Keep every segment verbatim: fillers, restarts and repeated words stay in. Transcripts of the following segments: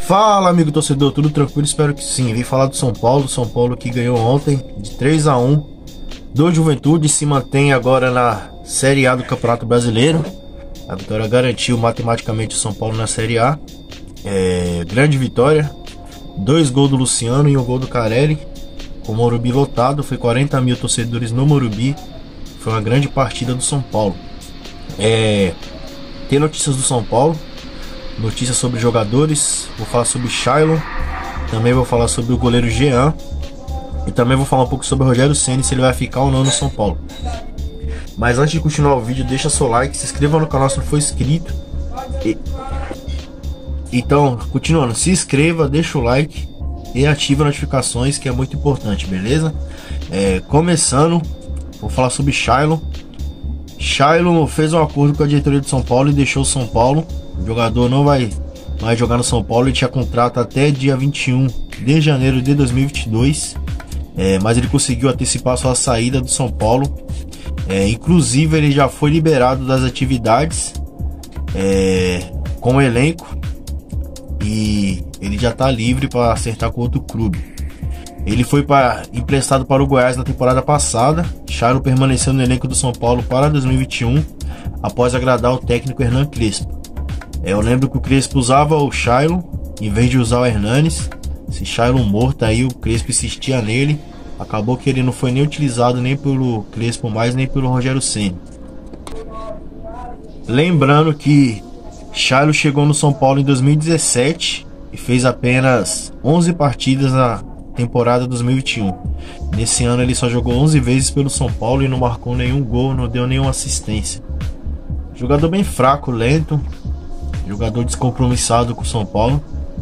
Fala, amigo torcedor, tudo tranquilo? Espero que sim. Vim falar do São Paulo, São Paulo que ganhou ontem de três a um do Juventude, se mantém agora na Série A do Campeonato Brasileiro. A vitória garantiu matematicamente o São Paulo na Série A. É, grande vitória, dois gols do Luciano e um gol do Carelli. Com o Morumbi lotado, foi quarenta mil torcedores no Morumbi. Foi uma grande partida do São Paulo. É, tem notícias do São Paulo, notícias sobre jogadores. Vou falar sobre Shailon, também vou falar sobre o goleiro Jean, e também vou falar um pouco sobre o Rogério Ceni, se ele vai ficar ou não no São Paulo. Mas antes de continuar o vídeo, deixa seu like, se inscreva no canal se não for inscrito. E... Então, continuando, se inscreva, deixa o like e ativa as notificações, que é muito importante, beleza? É, começando, vou falar sobre Shailon. Shailon fez um acordo com a diretoria de São Paulo e deixou o São Paulo. O jogador não vai mais jogar no São Paulo. Ele tinha contrato até dia vinte e um de janeiro de dois mil e vinte e dois, é, mas ele conseguiu antecipar sua saída do São Paulo. É, inclusive ele já foi liberado das atividades é, com o elenco, e ele já está livre para acertar com outro clube. Ele foi pra, emprestado para o Goiás na temporada passada. Shailon permaneceu no elenco do São Paulo para dois mil e vinte e um, após agradar o técnico Hernan Crespo. É, eu lembro que o Crespo usava o Shailon em vez de usar o Hernanes. Esse Shailon morto aí, o Crespo insistia nele. Acabou que ele não foi nem utilizado nem pelo Crespo mais, nem pelo Rogério Ceni. Lembrando que Shailon chegou no São Paulo em dois mil e dezessete e fez apenas onze partidas na temporada dois mil e vinte e um. Nesse ano ele só jogou onze vezes pelo São Paulo e não marcou nenhum gol, não deu nenhuma assistência. Jogador bem fraco, lento, jogador descompromissado com o São Paulo.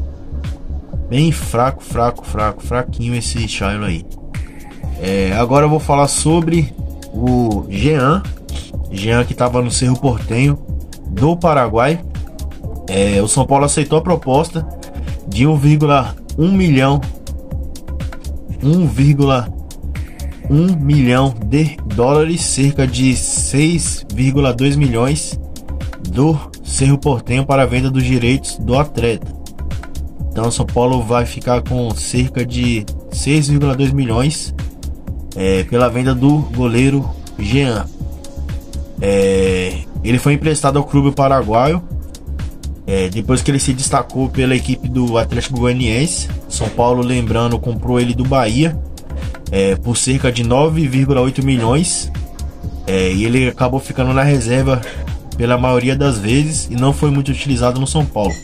Bem fraco, fraco, fraco, fraquinho esse Shailon aí. É, agora eu vou falar sobre o Jean. Jean que estava no Cerro Porteño do Paraguai. É, o São Paulo aceitou a proposta de um vírgula um milhão um vírgula um milhão de dólares, cerca de seis vírgula dois milhões do Cerro Porteño para a venda dos direitos do atleta. Então o São Paulo vai ficar com cerca de seis vírgula dois milhões é, pela venda do goleiro Jean. É, ele foi emprestado ao clube paraguaio é, depois que ele se destacou pela equipe do Atlético Goianiense. São Paulo, lembrando, comprou ele do Bahia é, por cerca de nove vírgula oito milhões é, e ele acabou ficando na reserva pela maioria das vezes e não foi muito utilizado no São Paulo.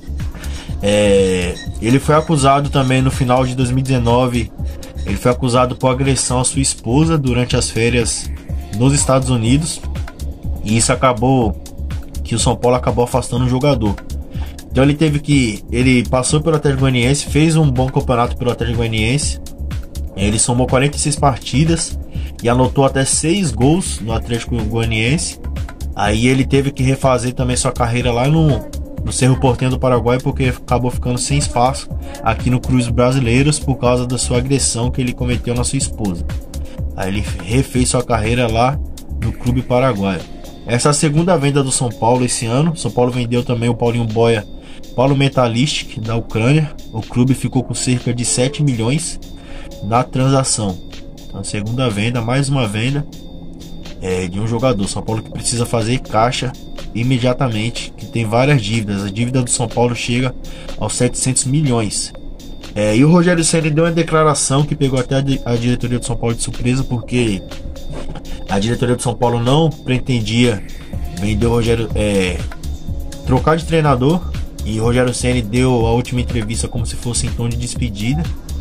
É, ele foi acusado também no final de dois mil e dezenove. Ele foi acusado por agressão à sua esposa durante as férias nos Estados Unidos, e isso acabou que o São Paulo acabou afastando o jogador. Então ele teve que ele passou pelo Atlético Goianiense, fez um bom campeonato pelo Atlético Goianiense. Ele somou quarenta e seis partidas e anotou até seis gols no Atlético Goianiense. Aí ele teve que refazer também sua carreira lá no, no Cerro Porteño do Paraguai, porque acabou ficando sem espaço aqui no Cruz Brasileiros por causa da sua agressão que ele cometeu na sua esposa. Aí ele refez sua carreira lá no clube paraguaio. Essa é a segunda venda do São Paulo esse ano. São Paulo vendeu também o Paulinho Boia Paulo Metalistic da Ucrânia. O clube ficou com cerca de sete milhões na transação. Então, a segunda venda, mais uma venda é, de um jogador. São Paulo que precisa fazer caixa imediatamente, que tem várias dívidas. A dívida do São Paulo chega aos setecentos milhões. É, e o Rogério Ceni deu uma declaração que pegou até a, a diretoria do São Paulo de surpresa, porque a diretoria do São Paulo não pretendia vender o Rogério, é, trocar de treinador, e o Rogério Ceni deu a última entrevista como se fosse em tom de despedida.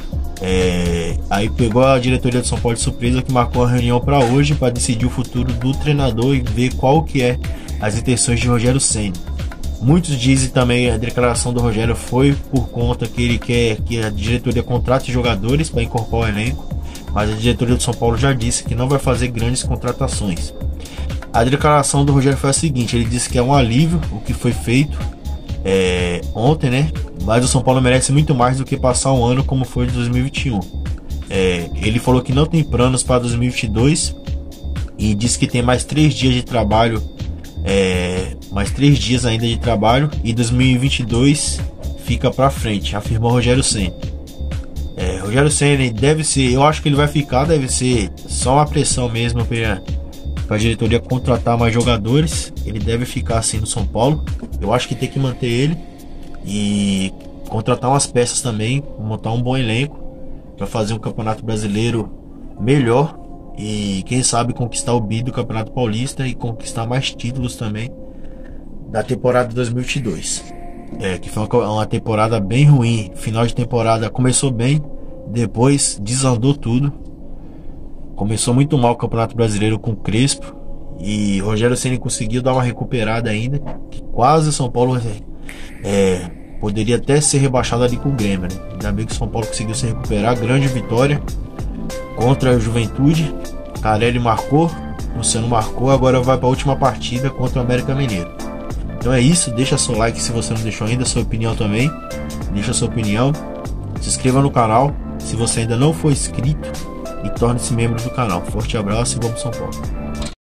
É, aí pegou a diretoria do São Paulo de surpresa, que marcou a reunião para hoje para decidir o futuro do treinador e ver qual que é as intenções de Rogério Ceni. Muitos dizem também a declaração do Rogério foi por conta que ele quer que a diretoria contrate jogadores para incorporar o elenco, mas a diretoria do São Paulo já disse que não vai fazer grandes contratações. A declaração do Rogério foi a seguinte: ele disse que é um alívio o que foi feito é, ontem, né? Mas o São Paulo merece muito mais do que passar um ano como foi de dois mil e vinte e um. É, ele falou que não tem planos para dois mil e vinte e dois e disse que tem mais três dias de trabalho, é, mais três dias ainda de trabalho, e dois mil e vinte e dois fica pra frente, afirmou Rogério Ceni. É, Rogério Ceni deve ser, eu acho que ele vai ficar, deve ser só uma pressão mesmo para a diretoria contratar mais jogadores. Ele deve ficar assim no São Paulo. Eu acho que tem que manter ele e contratar umas peças também, montar um bom elenco para fazer um campeonato brasileiro melhor e quem sabe conquistar o bi do Campeonato Paulista e conquistar mais títulos também da temporada de dois mil e vinte e dois. É, que foi uma, uma temporada bem ruim. Final de temporada começou bem, depois desandou tudo. Começou muito mal o Campeonato Brasileiro com o Crespo e Rogério Ceni conseguiu dar uma recuperada ainda, que quase o São Paulo é, poderia até ser rebaixado ali com o Grêmio, né? Ainda bem que o São Paulo conseguiu se recuperar. Grande vitória contra a Juventude. Carelli marcou, Luciano marcou, agora vai para a última partida contra o América Mineiro. Então é isso, deixa seu like se você não deixou ainda, sua opinião também, deixa sua opinião, se inscreva no canal se você ainda não for inscrito e torne-se membro do canal. Forte abraço e vamos São Paulo.